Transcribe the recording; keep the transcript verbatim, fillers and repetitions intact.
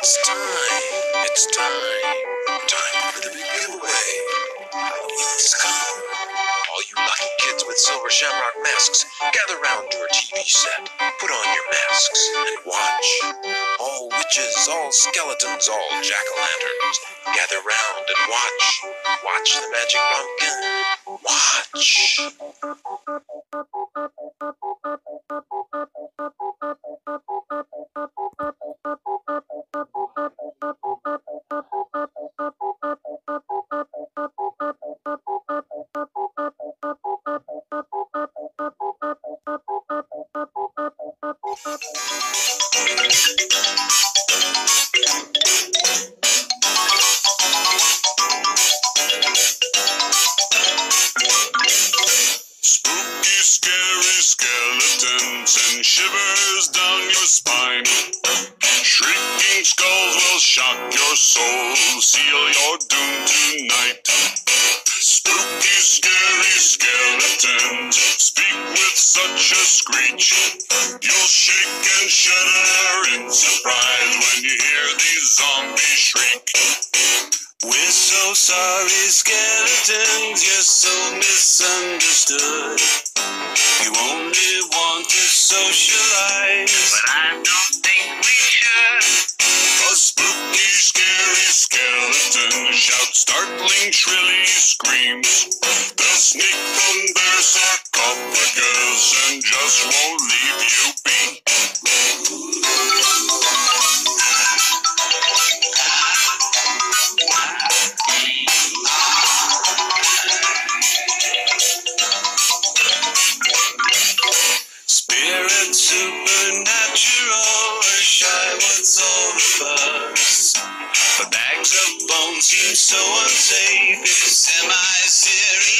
It's time. It's time. Time for the big giveaway. Halloween's come. All you lucky kids with silver shamrock masks, gather round your T V set. Put on your masks and watch. All witches, all skeletons, all jack-o'-lanterns, gather round and watch. Watch the magic pumpkin. Watch. Spooky, scary skeletons and shivers down your spine. Shrieking skulls will shock your soul, seal your doom tonight. Spooky, scary skeletons speak with such a screech. You'll shake and shudder in surprise when you hear these zombies shriek. We're so sorry, skeletons, you're so misunderstood. You only want to socialize, but I don't think we should. A spooky, scary skeleton shouts startling, shrilly screams. They'll sneak from their sarcophagus and just won't leave you be. Spirit supernatural, or shy, what's all the fuss? The bags of bones seem so unsafe. It's semi-serious.